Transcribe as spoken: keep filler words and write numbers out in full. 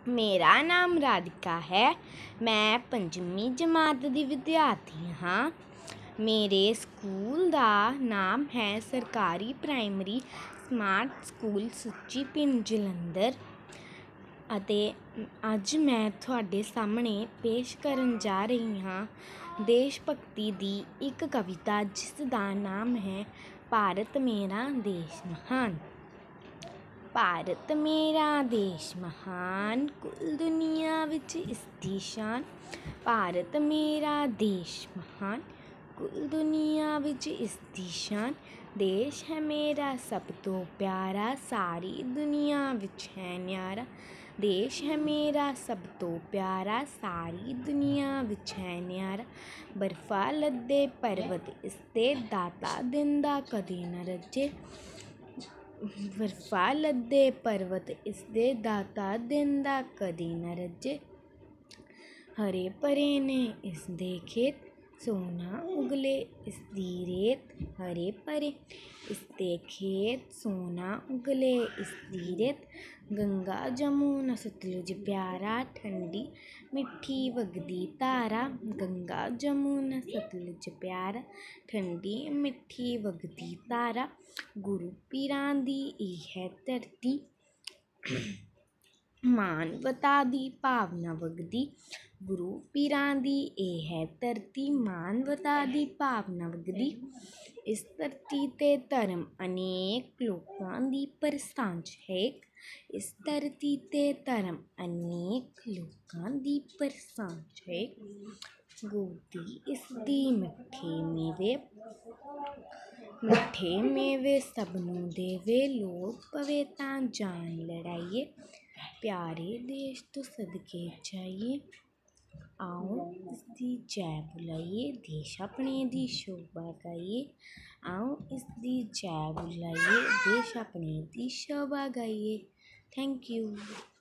मेरा नाम राधिका है। मैं पंजवीं जमात दी विद्यार्थी हाँ। मेरे स्कूल दा नाम है सरकारी प्राइमरी स्मार्ट स्कूल सुच्ची पिंड जलंधर। ਅਤੇ ਅੱਜ ਮੈਂ ਤੁਹਾਡੇ ਸਾਹਮਣੇ ਪੇਸ਼ ਕਰਨ ਜਾ ਰਹੀ ਹਾਂ ਦੇਸ਼ ਭਗਤੀ ਦੀ ਇੱਕ ਕਵਿਤਾ, ਜਿਸ ਦਾ ਨਾਮ ਹੈ ਭਾਰਤ ਮੇਰਾ ਦੇਸ਼ ਮਹਾਨ। ਭਾਰਤ ਮੇਰਾ ਦੇਸ਼ ਮਹਾਨ, ਕੁੱਲ ਦੁਨੀਆ ਵਿੱਚ ਇਸ ਦੀ ਸ਼ਾਨ। ਭਾਰਤ ਮੇਰਾ ਦੇਸ਼ ਮਹਾਨ, ਕੁੱਲ ਦੁਨੀਆ ਵਿੱਚ ਇਸ ਦੀ ਸ਼ਾਨ। ਦੇਸ਼ ਹੈ ਮੇਰਾ ਸਭ ਤੋਂ ਪਿਆਰਾ, ਸਾਰੀ ਦੁਨੀਆ ਵਿੱਚ ਹੈ ਨਿਆਰਾ। ਦੇਸ਼ ਹੈ ਮੇਰਾ ਸਭ ਤੋਂ ਪਿਆਰਾ, ਸਾਰੀ ਦੁਨੀਆ ਵਿੱਚ ਹੈ ਨਿਆਰਾ। ਬਰਫਾਂ ਲੱਦੇ ਪਰਬਤ ਇਸ ਦੇ, ਦਾਤਾ ਦਿੰਦਾ ਕਦੇ ਨਾ ਰੱਜੇ। ਬਰਫਾਂ ਲੱਦੇ ਪਰਬਤ ਇਸ ਦੇ, ਦਾਤਾ ਦਿੰਦਾ ਕਦੇ ਨਾ ਰੱਜੇ। ਹਰੇ ਭਰੇ ਨੇ ਇਸ ਦੇ ਖੇਤ, ਸੋਨਾ ਉਗਲੇ ਇਸ ਦੀ ਰੇਤ। ਹਰੇ ਭਰੇ ਇਸ ਦੇ ਖੇਤ, ਸੋਨਾ ਉਗਲੇ ਇਸ ਦੀ ਰੇਤ। ਗੰਗਾ ਜਮੁਨਾ ਸਤਲੁਜ ਪਿਆਰਾ, ਠੰਡੀ ਮਿੱਠੀ ਵਗਦੀ ਧਾਰਾ। ਗੰਗਾ ਜਮੁਨਾ ਸਤਲੁਜ ਪਿਆਰਾ, ਠੰਡੀ ਮਿੱਠੀ ਵਗਦੀ ਧਾਰਾ। ਗੁਰੂ ਪੀਰਾਂ ਦੀ ਇਹ ਹੈ ਧਰਤੀ, ਮਾਨਵਤਾ ਦੀ ਭਾਵਨਾ ਵਗਦੀ। ਗੁਰੂ ਪੀਰਾਂ ਦੀ ਇਹ ਹੈ ਧਰਤੀ, ਮਾਨਵਤਾ ਦੀ ਭਾਵਨਾ ਵਗਦੀ। ਇਸ ਧਰਤੀ 'ਤੇ ਧਰਮ ਅਨੇਕ, ਲੋਕਾਂ ਦੀ ਪਰ ਸਾਂਝ ਹੈ ਇੱਕ। ਇਸ ਧਰਤੀ 'ਤੇ ਧਰਮ ਅਨੇਕ, ਲੋਕਾਂ ਦੀ ਪਰ ਸਾਂਝ ਹੈ ਇੱਕ। ਗੋਦੀ ਇਸ ਦੀ ਮਿੱਠੇ ਮੇਵੇ, ਮਿੱਠੇ ਮੇਵੇ ਸਭ ਨੂੰ ਦੇਵੇ। ਲੋੜ ਪਵੇ ਤਾਂ ਜਾਨ ਲੜਾਈਏ, ਪਿਆਰੇ ਦੇਸ਼ ਤੋਂ ਸਦਕੇ ਜਾਈਏ। ਆਓ ਇਸ ਦੀ ਜੈ ਬੁਲਾਈਏ, ਦੇਸ਼ ਆਪਣੇ ਦੀ ਸ਼ੋਭਾ ਗਾਈਏ। ਆਓ ਇਸ ਦੀ ਜੈ ਬੁਲਾਈਏ, ਦੇਸ਼ ਆਪਣੇ ਦੀ ਸ਼ੋਭਾ ਗਾਈਏ। Thank you.